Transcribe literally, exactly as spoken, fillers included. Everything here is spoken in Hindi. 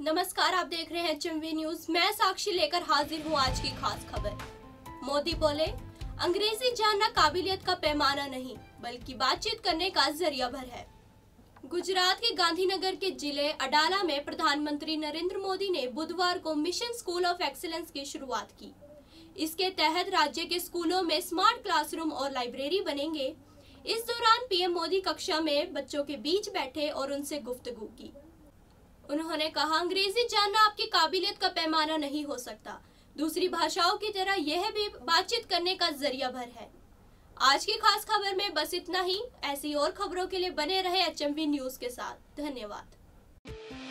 नमस्कार, आप देख रहे हैं एचएमवी न्यूज। मैं साक्षी लेकर हाजिर हूं आज की खास खबर। मोदी बोले, अंग्रेजी जानना काबिलियत का पैमाना नहीं बल्कि बातचीत करने का जरिया भर है। गुजरात के गांधीनगर के जिले अडाला में प्रधानमंत्री नरेंद्र मोदी ने बुधवार को मिशन स्कूल ऑफ एक्सीलेंस की शुरुआत की। इसके तहत राज्य के स्कूलों में स्मार्ट क्लासरूम और लाइब्रेरी बनेंगे। इस दौरान पीएम मोदी कक्षा में बच्चों के बीच बैठे और उनसे गुफ्तगू की। उन्होंने कहा, अंग्रेजी जानना आपकी काबिलियत का पैमाना नहीं हो सकता। दूसरी भाषाओं की तरह यह भी बातचीत करने का जरिया भर है। आज की खास खबर में बस इतना ही। ऐसी और खबरों के लिए बने रहे एचएमवी न्यूज के साथ। धन्यवाद।